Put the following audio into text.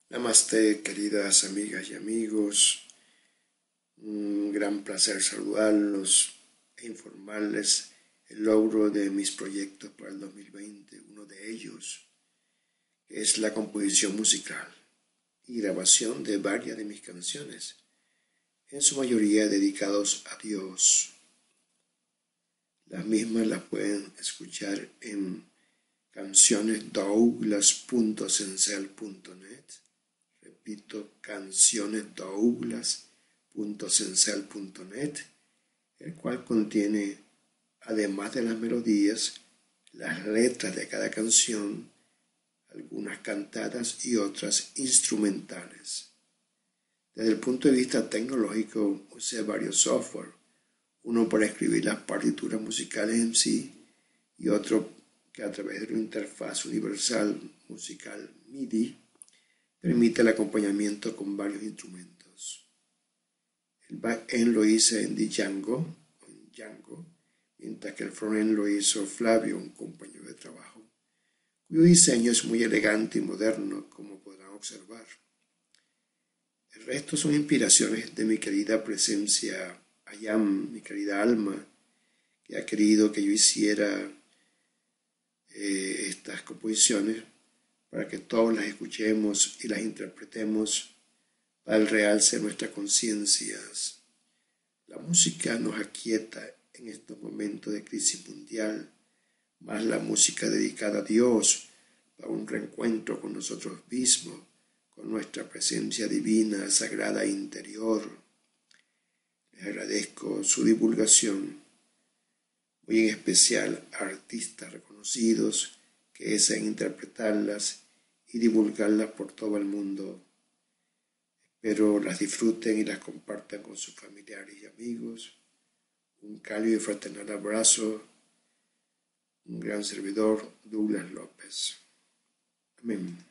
Namaste, queridas amigas y amigos. Un gran placer saludarlos e informarles el logro de mis proyectos para el 2020. Uno de ellos es la composición musical y grabación de varias de mis canciones, en su mayoría dedicados a Dios. Las mismas las pueden escuchar en cancionesdouglas.sensel.net. Repito, cancionesdouglas.sensel.net, el cual contiene, además de las melodías, las letras de cada canción, algunas cantadas y otras instrumentales. Desde el punto de vista tecnológico, usé varios software, uno para escribir las partituras musicales en sí y otro que a través de una interfaz universal musical MIDI permite el acompañamiento con varios instrumentos. El back-end lo hice en Django, mientras que el front-end lo hizo Flavio, un compañero de trabajo, cuyo diseño es muy elegante y moderno, como podrán observar. El resto son inspiraciones de mi querida presencia Ayam, mi querida alma, que ha querido que yo hiciera estas composiciones para que todos las escuchemos y las interpretemos para el realce de nuestras conciencias. La música nos aquieta en estos momentos de crisis mundial, más la música dedicada a Dios para un reencuentro con nosotros mismos, con nuestra presencia divina, sagrada e interior. Les agradezco su divulgación, muy en especial a artistas reconocidos que deseen interpretarlas y divulgarlas por todo el mundo. Espero las disfruten y las compartan con sus familiares y amigos. Un cálido y fraternal abrazo. Un gran servidor, Douglas López. Amén.